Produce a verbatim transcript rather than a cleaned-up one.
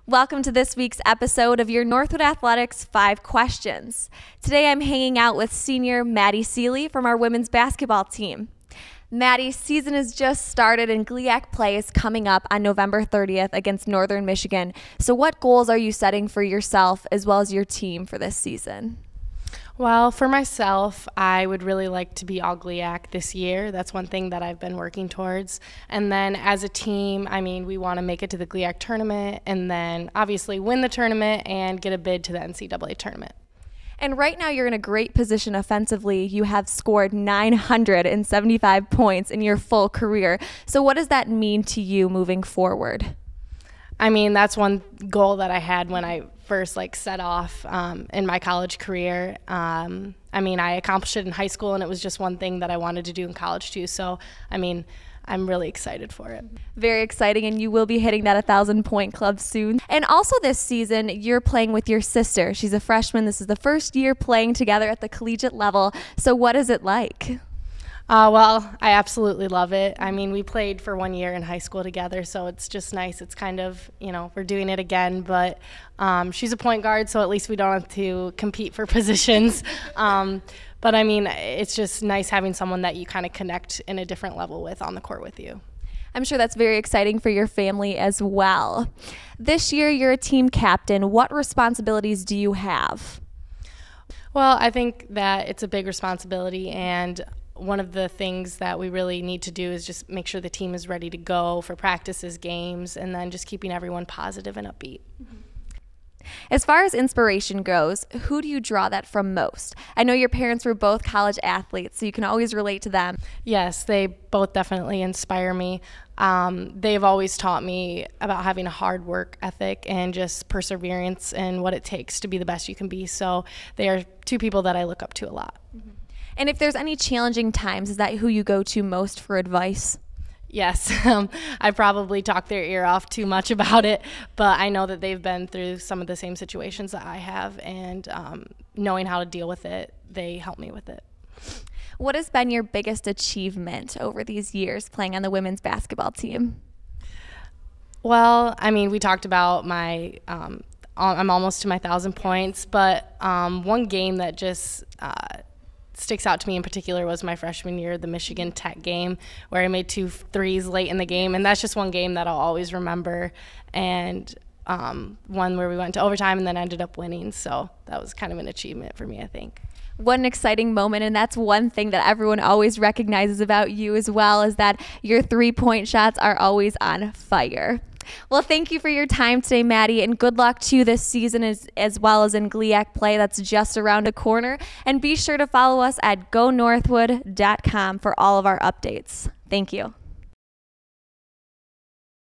Welcome to this week's episode of your Northwood Athletics Five Questions. Today I'm hanging out with senior Maddy Seeley from our women's basketball team. Maddy, season has just started and G L I A C play is coming up on November thirtieth against Northern Michigan. So what goals are you setting for yourself as well as your team for this season? Well, for myself, I would really like to be all G L I A C this year. That's one thing that I've been working towards. And then as a team, I mean, we want to make it to the G L I A C tournament and then obviously win the tournament and get a bid to the N C double A tournament. And right now you're in a great position offensively. You have scored nine hundred seventy-five points in your full career. So what does that mean to you moving forward? I mean, that's one goal that I had when I first like set off um, in my college career. Um, I mean, I accomplished it in high school, and it was just one thing that I wanted to do in college too. So, I mean, I'm really excited for it. Very exciting, and you will be hitting that one thousand point club soon. And also this season, you're playing with your sister. She's a freshman. This is the first year playing together at the collegiate level. So what is it like? Uh, well, I absolutely love it. I mean, we played for one year in high school together, so it's just nice. It's kind of, you know, we're doing it again, but um, she's a point guard, so at least we don't have to compete for positions. Um, but, I mean, it's just nice having someone that you kind of connect in a different level with on the court with you. I'm sure that's very exciting for your family as well. This year, you're a team captain. What responsibilities do you have? Well, I think that it's a big responsibility, and one of the things that we really need to do is just make sure the team is ready to go for practices, games, and then just keeping everyone positive and upbeat. As far as inspiration goes, who do you draw that from most? I know your parents were both college athletes, so you can always relate to them. Yes, they both definitely inspire me. Um, they've always taught me about having a hard work ethic and just perseverance and what it takes to be the best you can be. So they are two people that I look up to a lot. Mm-hmm. And if there's any challenging times, is that who you go to most for advice? Yes, um, I probably talk their ear off too much about it, but I know that they've been through some of the same situations that I have, and um, knowing how to deal with it, they help me with it. What has been your biggest achievement over these years playing on the women's basketball team? Well, I mean, we talked about my um, I'm almost to my thousand points, but um, one game that just uh, sticks out to me in particular was my freshman year, the Michigan Tech game, where I made two threes late in the game, and that's just one game that I'll always remember, and um, one where we went to overtime and then ended up winning, so that was kind of an achievement for me, I think. What an exciting moment, and that's one thing that everyone always recognizes about you as well, is that your three-point shots are always on fire. Well, thank you for your time today, Maddy, and good luck to you this season as, as well as in G L I A C play that's just around the corner. And be sure to follow us at go northwood dot com for all of our updates. Thank you.